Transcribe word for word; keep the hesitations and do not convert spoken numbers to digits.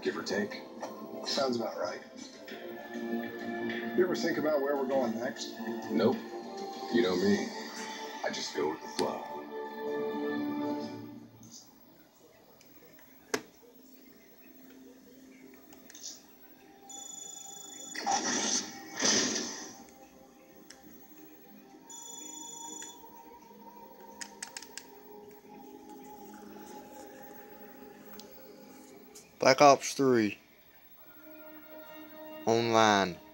give or take. Sounds about right. You ever think about where we're going next? Nope. You know me. I just go with the flow. Black Ops three Online.